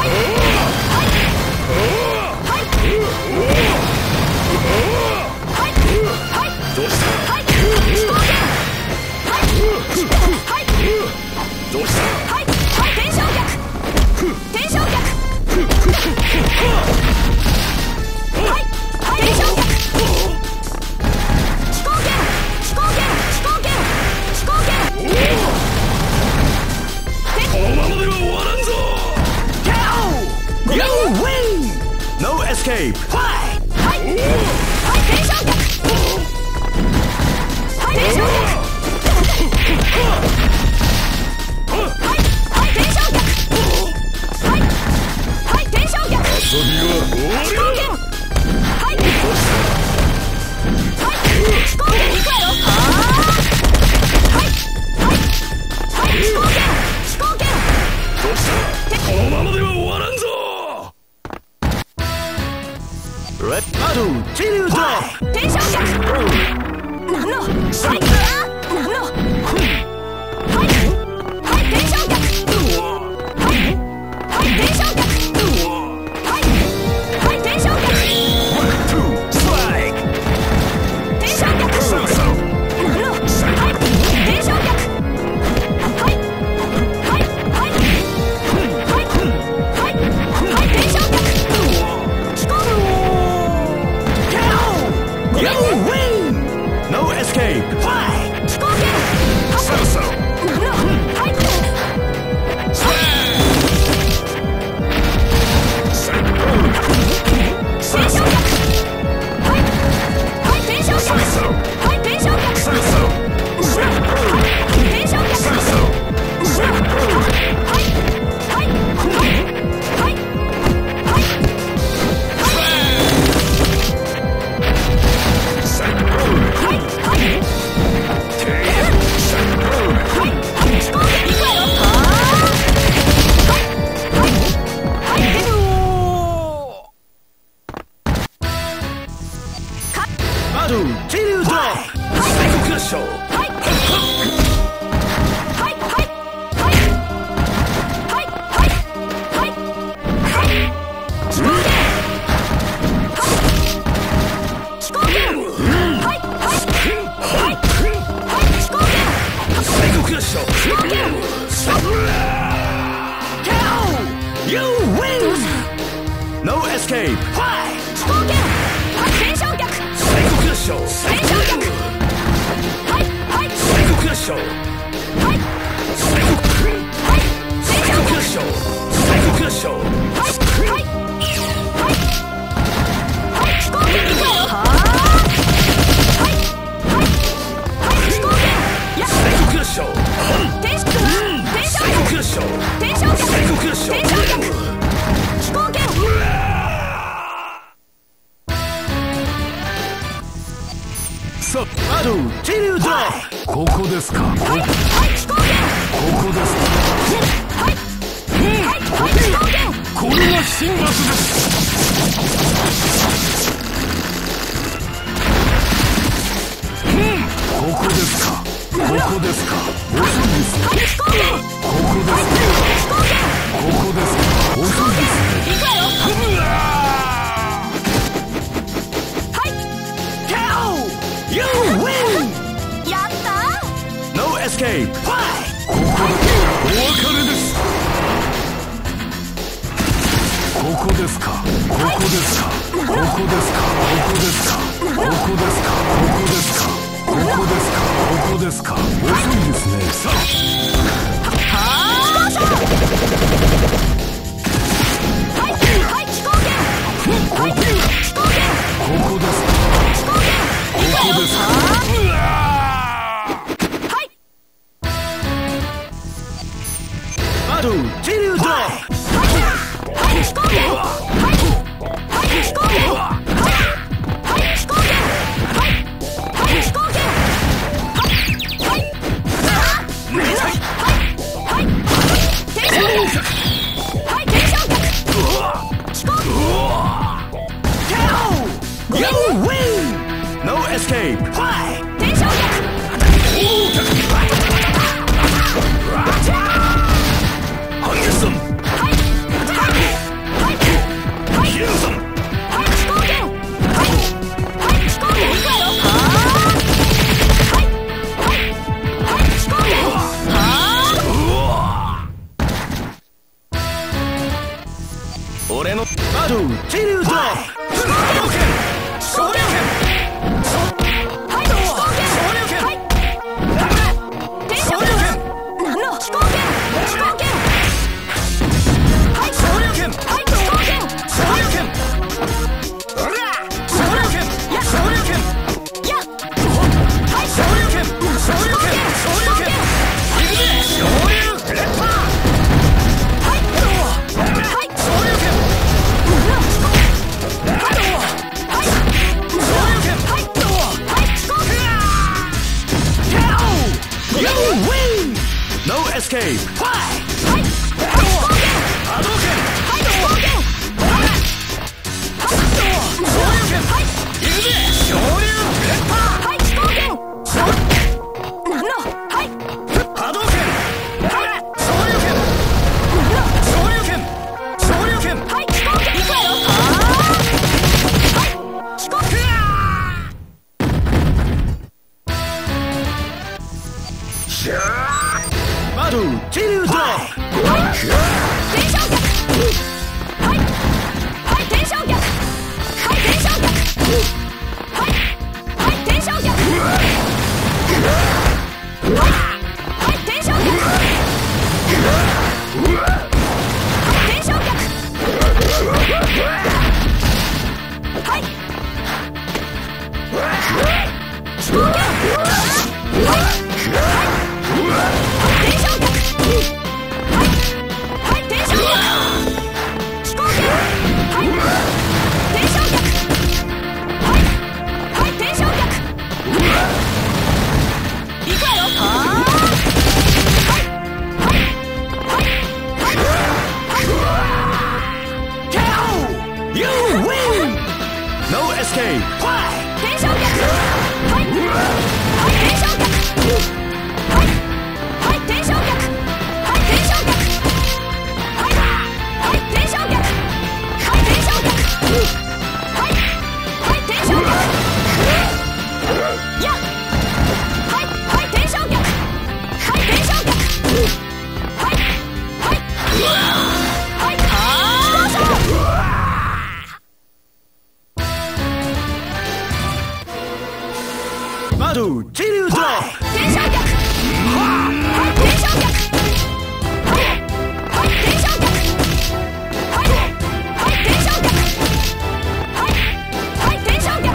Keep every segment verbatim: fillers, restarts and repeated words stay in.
Escape! はいはいはい転生逆はい転生逆はいはい転生逆はいはい転生逆遊びは終わりだ。 はいはい飛行剣行くわよ。はいはいはい飛行剣飛行剣どうしたこのままでは終わらんぞ。レッドチリュード転生逆なんのはいなんのはいはい転生逆はいはい転生逆はいはい転生逆ストライク転生逆なんのはい転生逆はいはいはいはいはいはい転生逆飛行 You win! No escape! Fly! 飛行剣そうそうなんのはい転生逆はいはい転生逆はい転生逆そうそうはい転生逆そうそうはいはいはいはいはいはいはい飛行剣行くわよ。はいはいはいバトルチリュード最高クラッシュはいはいはいはいはいはいはい飛行剣はい飛行剣はいはいはいはい飛行剣最高クラッシュ飛行剣 You win! No escape! Fly! 飛行剣はい転生逆最高クラッシュ転生逆はいはい最高クラッシュはい最高はい転生逆クラッシュ最高クラッシュはいはいはいはい飛行剣行くわよ。はいはいはい飛行剣いや最高クラッシュ転生転生最高クラッシュ転生逆最高クラッシュ転生逆飛行剣さあバトルチリュードここですかはいはい飛行剣ここですかはいはいはい飛行剣これが神罰ですここですかここですか遅いですねはい飛行剣ここですか飛行剣ここですか遅いですね行くわよ。はい You win! やったー No escape! Fly! ここでお別れですここですかここですかここですかここですかここですかここですかここですかここですか遅いですねさはーはいはい飛行剣はい飛行剣ここですか飛行剣ここですかはいバトルチリュードはい飛行剣はいはい飛行剣はいはい飛行剣はいはい飛行剣はいはいはいはい転生逆は俺のバトル自流ドロップ昇竜拳はい昇竜拳はい転生拳何の飛行拳飛行拳はい昇竜拳はい飛行拳昇竜拳ほら昇竜拳や昇竜拳やはい昇竜拳昇竜拳昇竜拳いくぜ昇竜レッパーはいはい昇竜拳何のはいはい昇竜拳はいはい飛行拳 You win! No escape! はいはい飛行拳波動拳はい飛行拳はい昇竜拳はいいくぜ昇竜レッパはい飛行拳何のはいー波動拳はい昇竜拳何の昇竜拳昇竜拳はい飛行拳いくわよはい飛行拳バトル自流ドロップ転生脚はいはい転生脚はい転生脚はいはい転生脚はいはい転生脚はい転生脚はい飛行拳はい転生脚はいはい転生脚飛行拳はい転生脚はいはい転生脚いくわよはいはいはいはい You win! No escape! 転生脚はいはい転生脚はいはい転生脚はい転生脚はいはい転生脚はい転生脚はいはい転生脚やはいはい転生脚はい転生脚はいはいはいあバトル自流ドロップ転生脚はい転生脚はいはい転生脚はいはい転生脚はいはい転生脚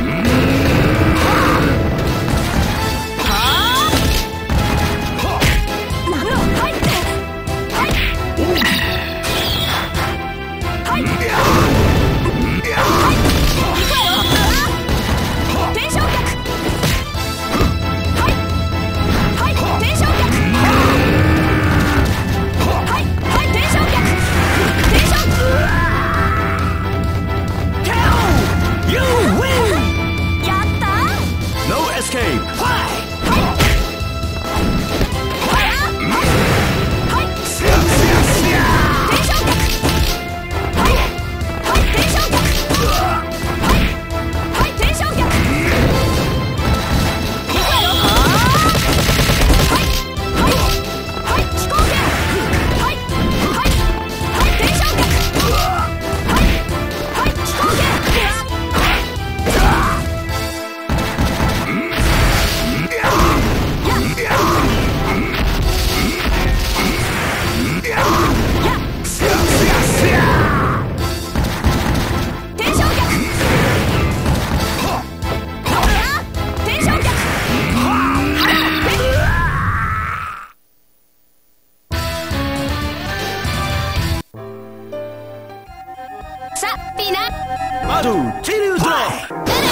はあ何のはいってはいはいはいいくわよ転生脚はいはい転生脚はいはい転生脚転生 You win! やったー No escape! はいはいはい転生脚はいはい転生脚はいはい転生脚いくわよはいはいはい飛行拳はいはいはい転生脚はいはい飛行拳転生脚転生脚さあピーナバトル自流ドロップ